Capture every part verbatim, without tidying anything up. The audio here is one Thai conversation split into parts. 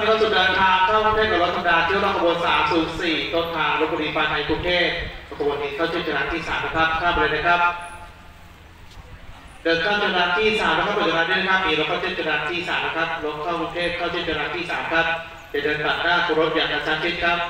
เข้าสู่เดินทางเข้ากรุงเทพกับรถธรรมดาเที่ยวรอบขบวนสามศูนย์สี่ต้นทางลพบุรีปลายทางกรุงเทพขบวนนี้เข้าจุดจราจรที่สามนะครับข้ามไปเลยนะครับเดินเข้าจุดจราจรที่สามนะครับจุดจราจรด้วยนะครับมีรถเข้าจุดจราจรที่สามนะครับรถเข้ากรุงเทพเข้าจุดจราจรที่สามครับจะเดินตัดหน้ารถอย่างกระชั้นชิดครับ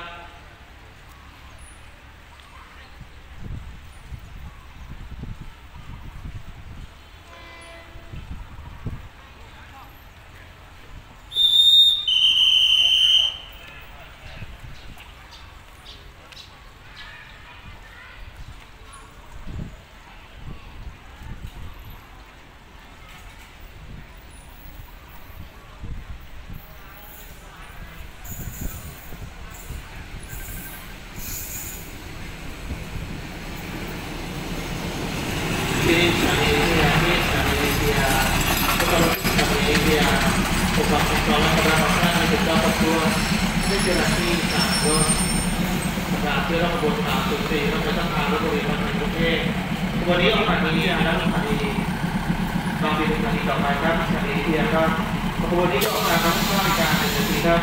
วันนี้ออกมาที่นี่นะครับสถานีลองไปดูสถานีต่อไปครับสถานีเทียครับขบวนนี้ก็ออกมาทั้งบริการในสถานีครับ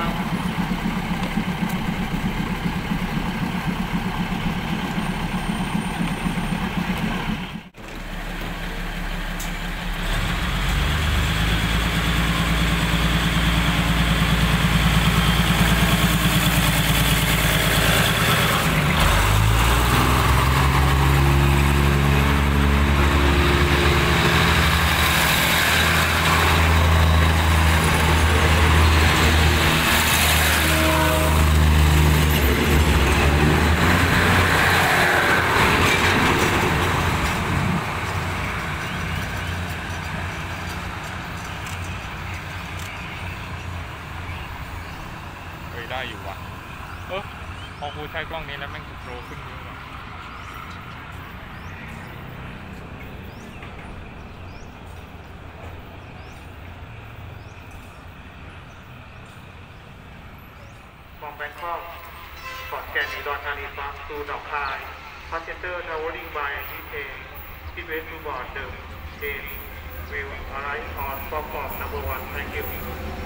ได้อยู่ว่ะเออพอกูใช้กล้องนี้แล้วแม่งโปรขึ้นเยอะว่ะมองแบงคอกขอนแก่นอุดรธานีบางปูหนองคายพาสเซนเตอร์ทาวเวอริ่งบายที่เทที่เวสต์ทูบอร์ดเดิมเจนวิวอะไรออนฟอร์มอนัมเบอร์วันแทงคิว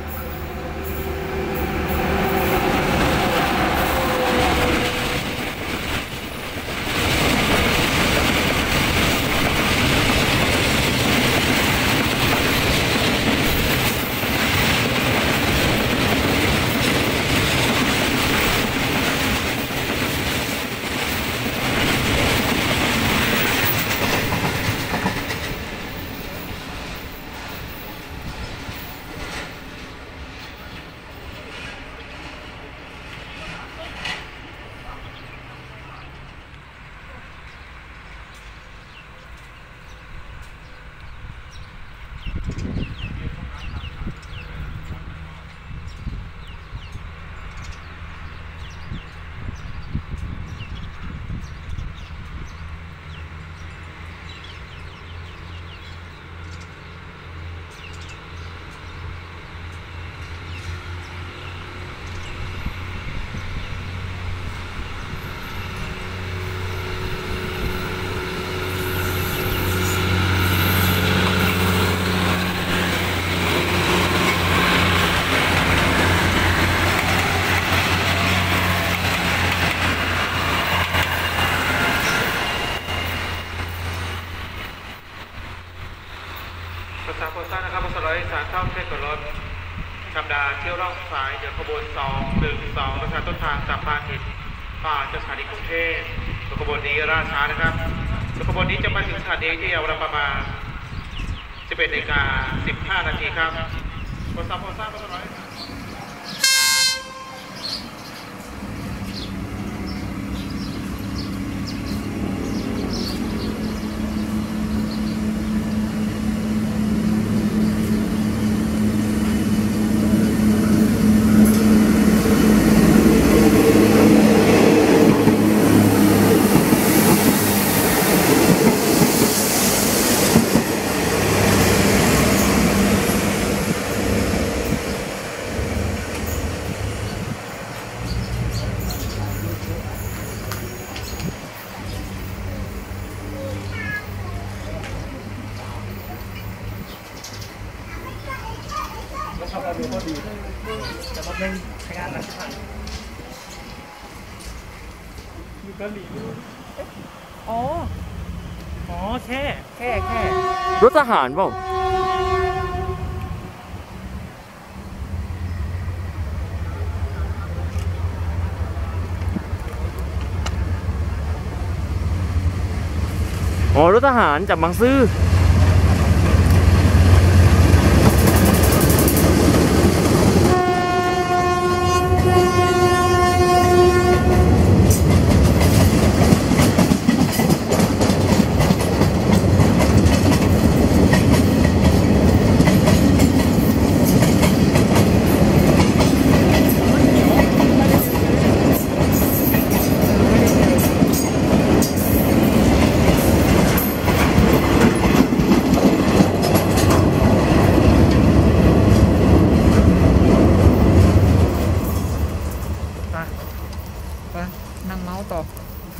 ภาษาโพสต์นะครับภาษาร้อยสารเข้าเส้นกับรถธรรมดาเที่ยวรอบสายเดี๋ยวขบวนสองหนึ่งสองประชาต้นทางจากพาณิชย์ผ่านสถานีกรุงเทพขบวนนี้ราช้านะครับขบวนนี้จะมาถึงสถานีที่เวลาประมาณสิบเอ็ดนาฬิกาสิบห้านาทีครับภาษาโพสต์ภาษาร้อยใช้งานนักผ่านอยู่เกาหลีอ๋ออ๋อแค่แค่แค่รถทหารเปล่าอ๋อรถทหารจากบางซื่อนั่งเมาส์ต่อ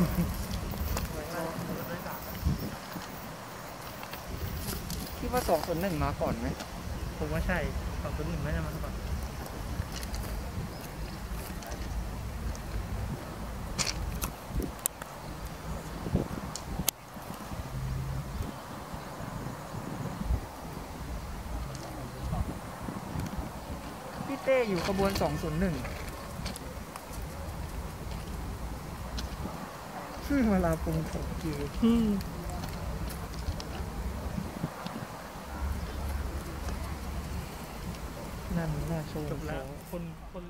คิดว่าสองส่วนหนึ่งมาก่อนไหมผมว่าใช่สองส่วนหนึ่งไม่ได้มาก่อนพี่เต้อยู่ขบวนสองส่วนหนึ่งเวลาปรุงผมคือนั่นน่าโชว์จบแล้วคนคน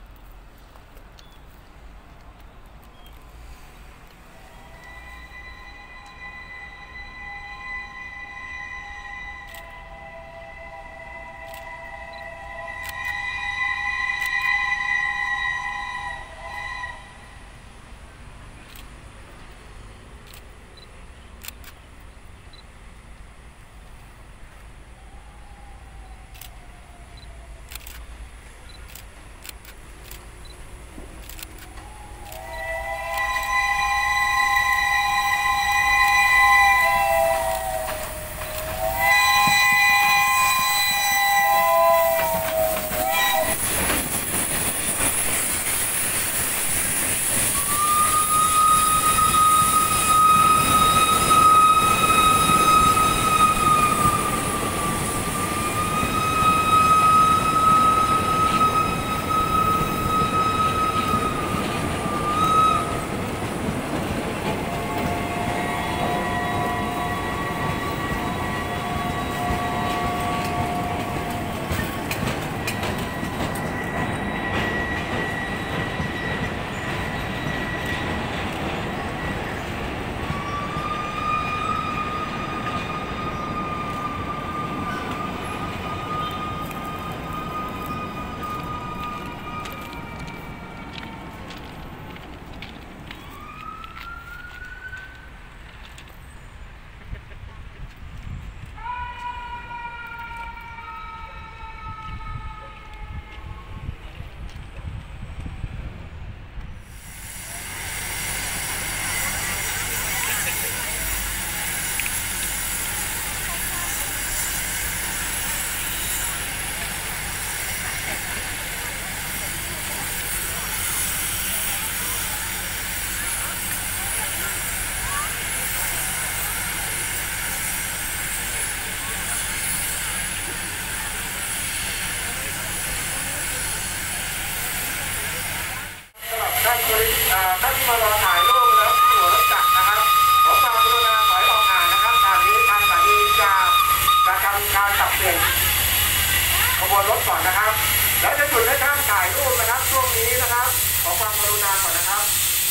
ท่านท่านที่มารอถ่ายรูปแล้วที่หัวรถจักรนะครับขอความกรุณาถอยออกห่างนะครับทางนี้ทางสถานีจะจะทำการปรับเปลี่ยนขบวนรถก่อนนะครับแล้วจะหยุดให้ท่านถ่ายรูปนะครับช่วงนี้นะครับขอความกรุณาก่อนนะครับ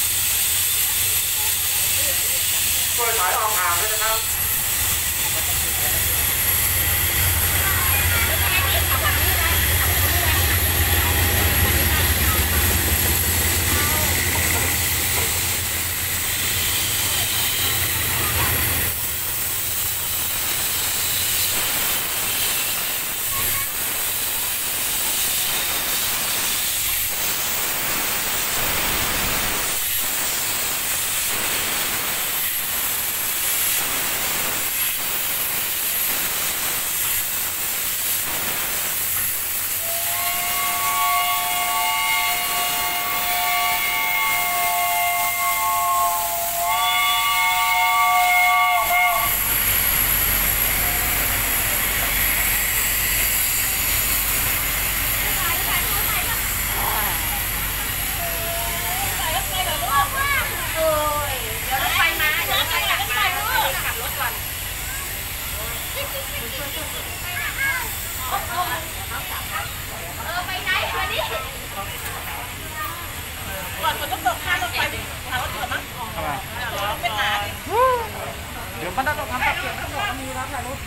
ช่วยถอยออกห่างด้วยนะครับ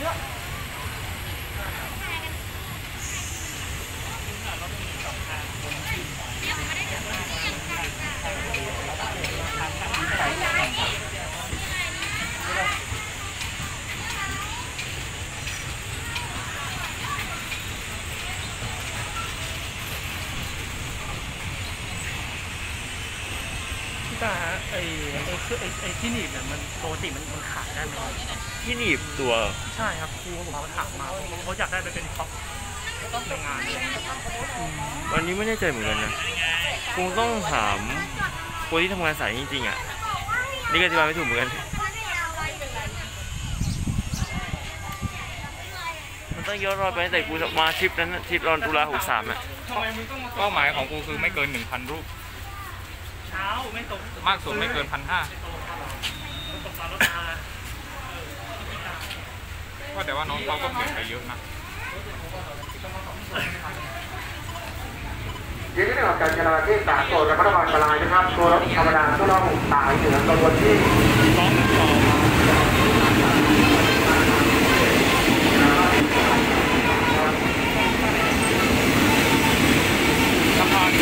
แต่ไอ้ไอ้คือไอ้ไอ้ที่หนีบเนี่ยมันปกติมันมันขายได้ไหมที่หนีบตัวใช่ครับครูผมเขาถามมาเขาอยากได้ไปเป็นพ็อปในงานเลยวันนี้ไม่แน่ใจเหมือนกันนะคงต้องถามคนที่ทำงานสายจริงๆอ่ะนี่ก็อธิบายไม่ถูกเหมือนกันมันต้องย้อนรอยไปตั้งแต่กูมาทริปนั้นน่ะทริปรอนตุลาหกสามอ่ะเป้าหมายของกูคือไม่เกินหนึ่งพันรูปเช้าไม่ตกมากสุดไม่เกินพันห้าตกปลารถมาก็แต่ว่าน้องเขาก็เปลี่ยนไปเยอะนะยินดีกับการจราจรที่สาโกระมัดระวังอันตรายนะครับตัวรถธรรมดาก็ต้องสายเหนือกระบวนที่ร้องต่อสะพาน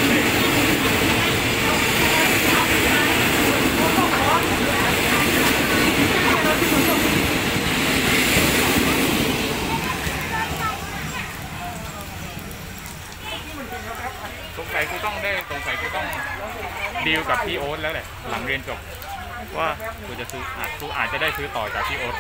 สงสัยกูต้องได้สงสัยกูต้องดีลกับพี่โอ๊ตแล้วแหละหลังเรียนจบว่ากูจะซื้ออาจกูอาจจะได้ซื้อต่อจากพี่โอ๊ต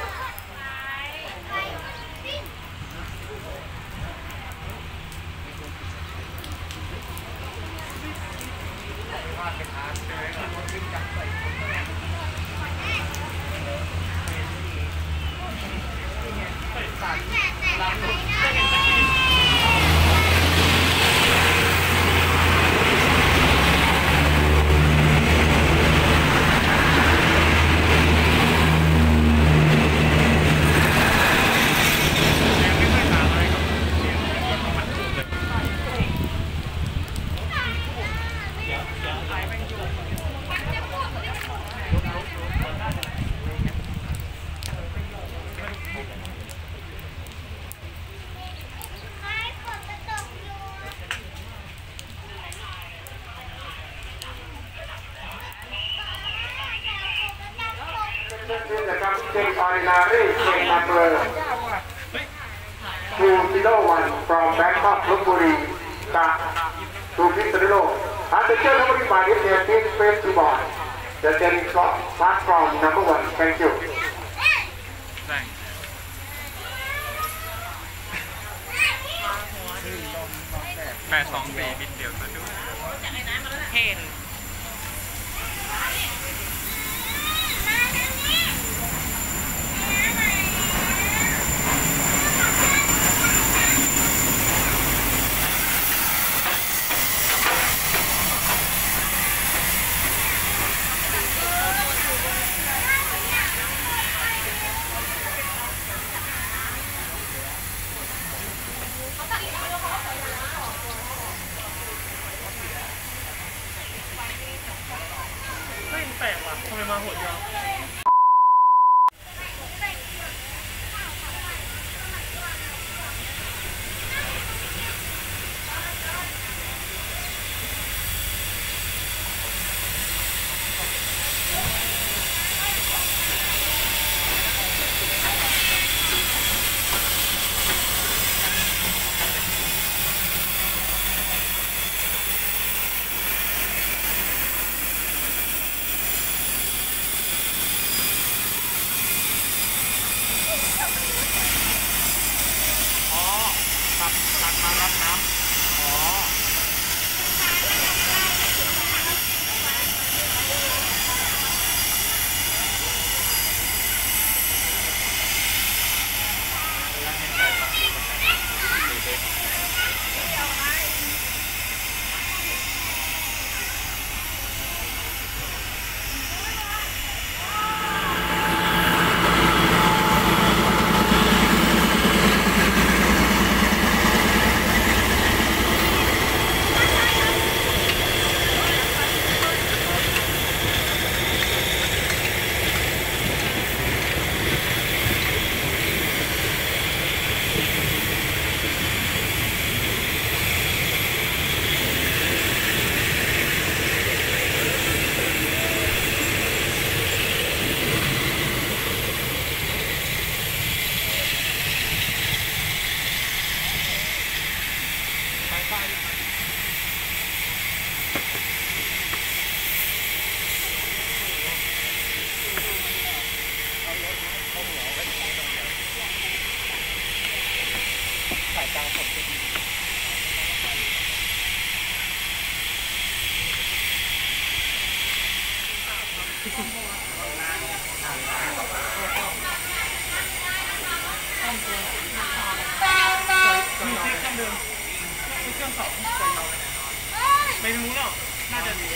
นะครับเจนออรินารีเจนนัมเบอร์ทูซิโร่วัน from Bangkok ลพบุรีจากทูพิษณุโลกหากจะเจอลพบุรีมาดิเดียร์ที่เฟสทูบอร์ดจะเจนก็พาร์ท from number one thank you แปดสองสี่บินเดียวซะด้วยเห็นไม่แปลกว่ะทำไมมาโหดยาวไม่รู้หรอกน่าจะดี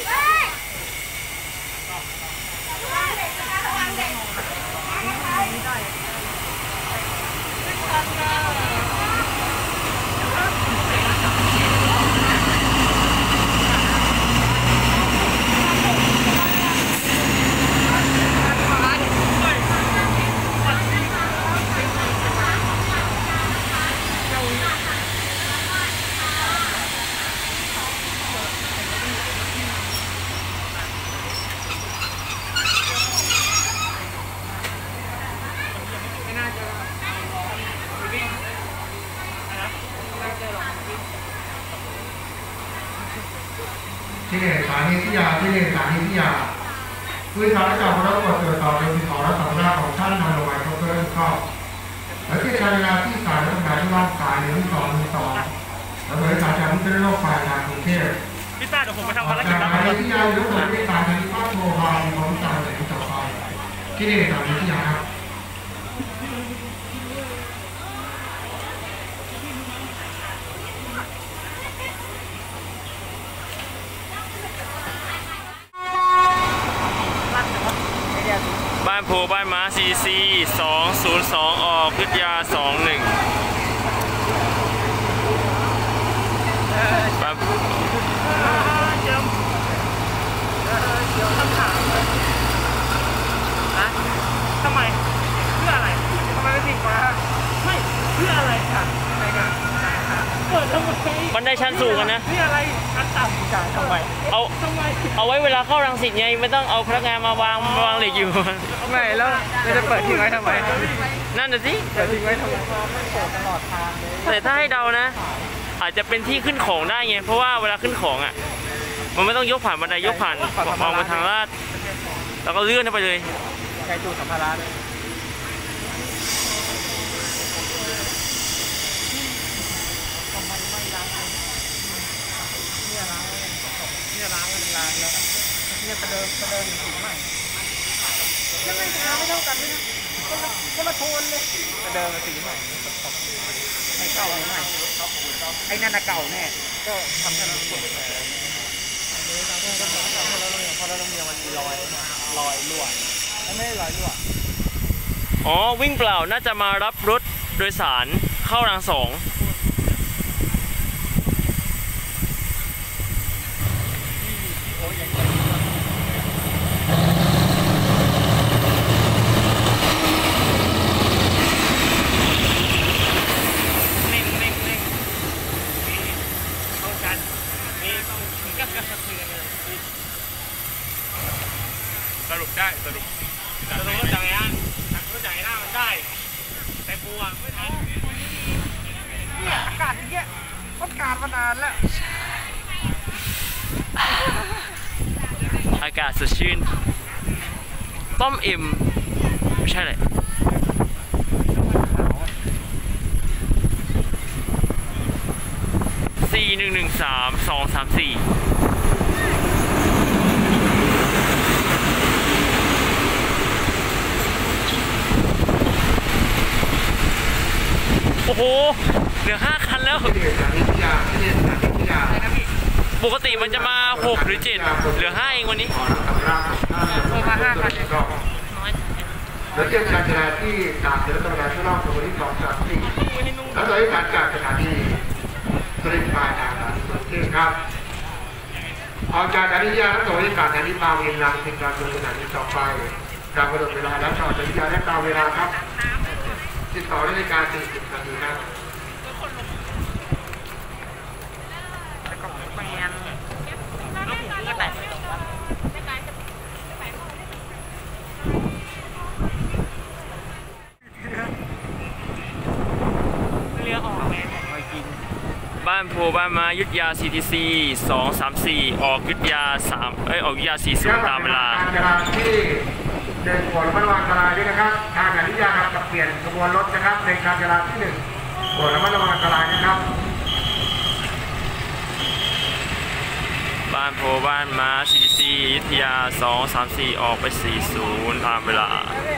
ที่หนึ่งสถานีที่ยาที่หนึ่งสถานีที่ยาพื้นฐานจากพระบทตรวจสอบโดยมีของรัฐสภาของท่านนำลงไปครบถ้วนข้อและที่การเวลาที่สายและทำงานที่ร่างกายหนึ่งที่สองหนึ่งสองและโดยสารจากมุกโลกฝ่ายงานกรุงเทพพี่ต้าเดี๋ยวผมไปทำภารกิจสแล้วถานีที่ยาหรือผลที่การที่ภาคโทรพามีความต่างจากที่ต่อไปที่หนึ่งสถานีที่ยาครับบ้านโพบ้านม้าซีซีสองศูนย์สองออกพิทยาสองหนึ่งบ้านเจิมเดี๋ยวคำถามนะทำไมเพื่ออะไรทำไมไม่ผิดมาไม่เพื่ออะไรค่ะในการเปิดทำไมบันไดชั้นสูงกันนะเพื่ออะไรอันต่ำจ่ายทำไมเอาทำไมเอาไว้เวลาเข้ารังสิตไงไม่ต้องเอาพนักงานมาวางมาวางเหล็กอยู่ไม่แล้วจะเปิดทิ้งไว้ทำไมนั่นน่ะสิเปิดทิ้งไว้ทำไมเปิดตลอดทางเลยแต่ถ้าให้เดานะ อาจจะเป็นที่ขึ้นของได้ไงเพราะว่าเวลาขึ้นของอ่ะมันไม่ต้องยกผ่านบันไดยกผ่านมองไปทางลาดแล้วก็เลื่อนเข้าไปเลยใช้ตู้สัมภาระเลยเนี่ยล้างมันล้างแล้วเนี่ยประเดิมประเดิมสีใหม่ยังไงล้างไม่เท่ากันเลยนะก็มาก็มาโทนเลยประเดิมสีใหม่ไอ้เก่าใหม่ไอ้นั่นน่ะเก่าแน่ก็ทำแค่นั้นส่วนแต่พอเราต้องมีมันลอยลอยรั่วไม่ได้ลอยรั่วอ๋อวิ่งเปล่าน่าจะมารับรถโดยสารเข้ารางสองสรุปได้สรุปจะรู้ว่าจากไหนอ่ะรู้จากไหนหน้ามันได้แต่กูอ่ะไม่ทันเนี่ยอากาศอย่างเงี้ยอากาศมานานแล้วอากาศสดชื่นต้มเอ็มไม่ใช่เลยสี่หนึ่งหนึ่งสามสองสามสี่โอ้โหเหลือห้าคันแล้วที่หนึ่งสถานีที่ยาที่หนึ่งสถานีที่ยาปกติมันจะมาหกหรือเจ็ดเหลือห้าเองวันนี้ขอรับคำราของท่านมาห้าคันเนี่ยแล้วเตรียมการจราที่ตามเดินตำแหน่งช่วงรอบตัวที่สองสามสี่แล้วโดยการจากสถานีสริมปลายทางสุดที่ครับออกจากสถานียาแล้วโดยการสถานีบางเวียนรังสิตการลงสถานีต่อไปการกำหนดเวลาแล้วต่อสถานียาและตามเวลาครับสิบสองนาฬิกาสี่สิบนาทีครับแล้วผมก็แตกเรือออกไงไปกินบ้านโพบ้านมายุทธยา ซี ที ซี สองสามสี่ออกยุทธยาสามเอ้ยออกยุทธยาสี่สิบตามเวลาการจราที่เดินขวดระมัดระวังอันตรายด้วยนะครับทางอนุญาตครับจะเปลี่ยนขบวนรถนะครับในการจราที่หนึ่งขวดระมัดระวังอันตรายนะครับบ้านโพบ้านม้า ซี ดี ซี อยุธยา สอง สาม สี่ ออกไป สี่ศูนย์ ตามเวลา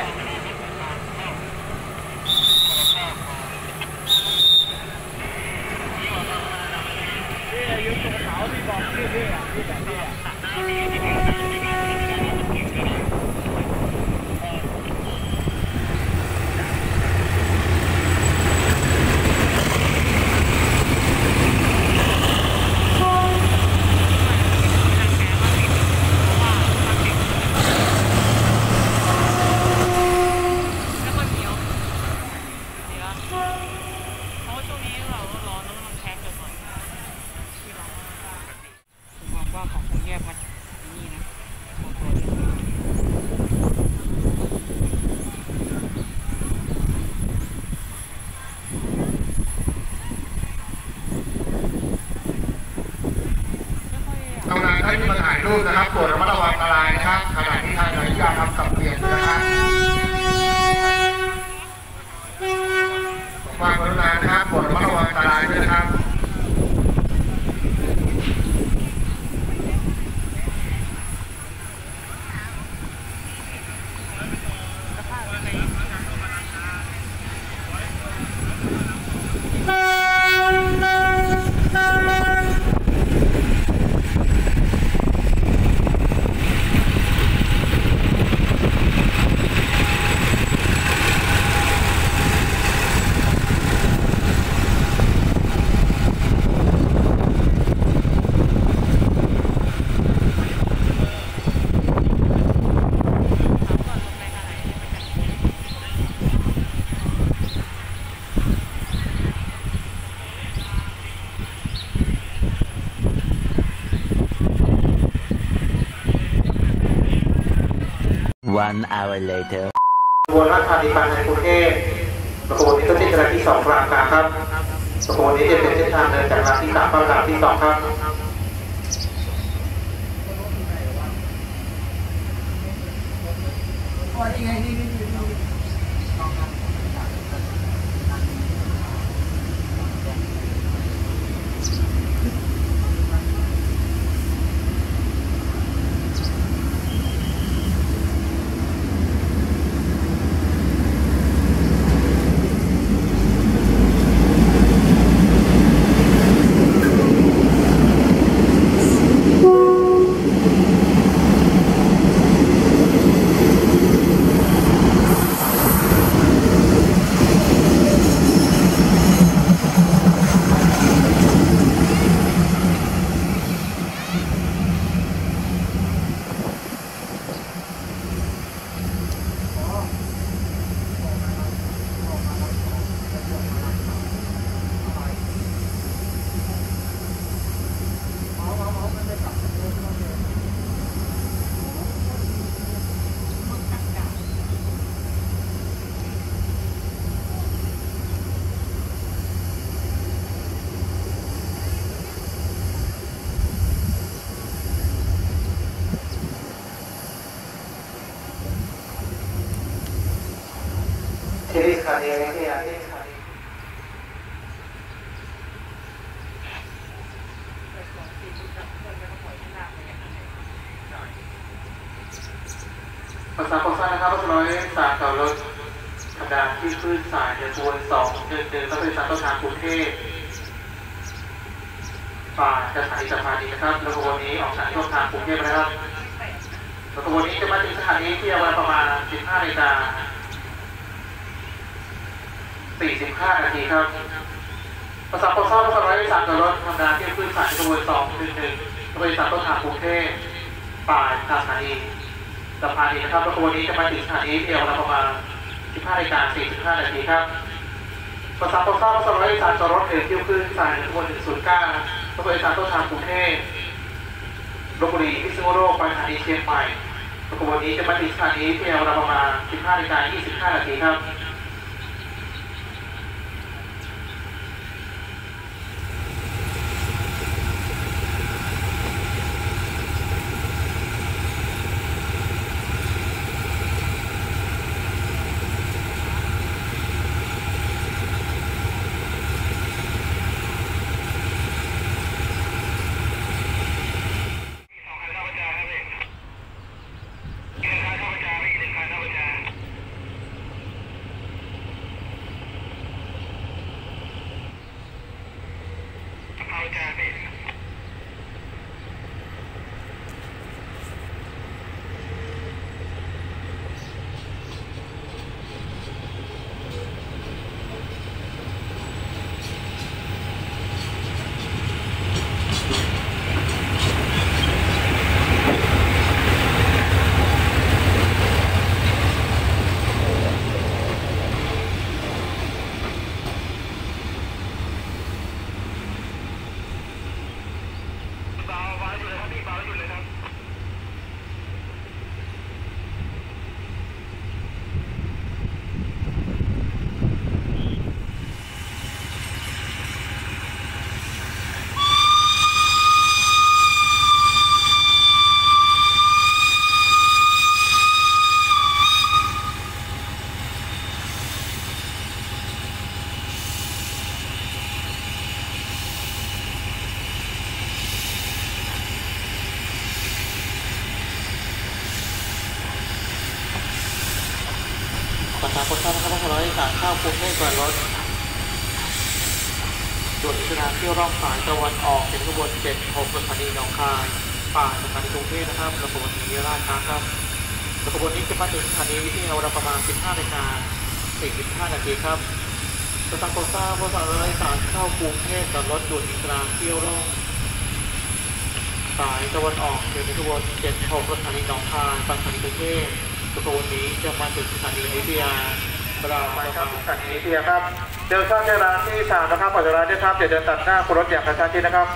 กำลังท่านที่มาถ่ายรูปนะครับโปรดระมัดระวังอันตรายนะครับขณะที่ทางราชการทำสับเปลี่ยนนะครับความกรุณานะครับโปรดระมัดระวังอันตรายด้วยนะครับ One hour later. ขบวนราชธานีบางในกรุงเทพขบวนนี้เป็นเส้นทางที่สองกลางกลางครับขบวนนี้จะเป็นเส้นทางเดินจากรางที่สามเข้ารางที่สองครับที่นี่ค่ะที่นี่ที่นี่ค่ะภาษาภาษานะครับภาษาน้อยสารต่อรถธรรมดาที่ขึ้นสายเดินบนสองเดินเดินก็เป็นสารต้นทางกรุงเทพฝ่ายสถานีสะพานนี้นะครับแล้วขบวนนี้ออกจากต้นทางกรุงเทพนะครับแล้วขบวนนี้จะมาถึงสถานีที่เวลาประมาณสิบห้านาฬิกาสี่สิบห้านาทีครับภาษาภาษาภาษาน้อยสารต่อรถธรรมดาที่ขึ้นสายขบวนสองหนึ่งหนึ่งก็เป็นสารต้นทางกรุงเทพฝ่ายสถานีสะพานนี้นะครับขบวนนี้จะมาถึงสถานีที่เวลาประมาณสิบห้านาฬิกาสี่สิบห้านาทีครับภาษาภาษาภาษาน้อยสารต่อรถเดินเที่ยวขึ้นสายขบวนหนึ่งศูนย์เก้าก็เป็นสารต้นทางกรุงเทพลพบุรีพิษณุโลกไปสถานีเชียงใหม่ขบวนนี้จะมาถึงสถานีที่เวลาประมาณสิบห้านาฬิกายี่สิบห้านาทีครับโพสต์นะครับว่าสร้อยสารเข้ากรุงเทพก่อนรถด่วนพิจารณาเที่ยวรอบสายตะวันออกเป็นขบวนเจ็ดหกสถานีหนองคายป่าสถานีกรุงเทพนะครับระบบสีราชครับขบวนนี้จะมาถึงสถานีวิทยุเราประมาณสิบห้านาฬิกาสี่สิบห้านาทีครับสถานีโพสต์โพสต์สร้อยสารเข้ากรุงเทพก่อนรถด่วนพิจารณาเที่ยวรอบสายตะวันออกเป็นขบวนเจ็ดหกสถานีหนองคายป่าสถานีกรุงเทพขบวนนี้จะมาถึงสถานีอยุธยาเราไปครับสถานีอยุธยาครับเดี๋ยวทราบเวลาที่สามนะครับปัจจุบันได้ครับเดี๋ยวเดินตัดหน้าคุณรถอย่างกระชั้นชิดนะครับ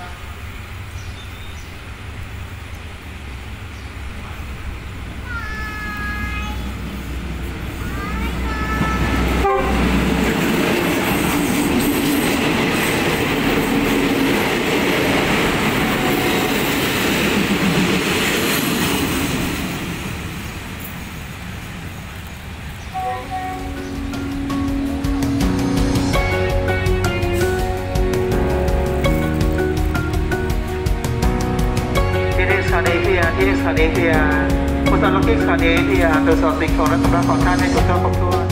สถานีเทียที่สถานีเทียผู้สมัครที่สถานีเทียตรวจสอบสิ่งของและสำหรับของท่านให้ถูกต้องครบถ้วน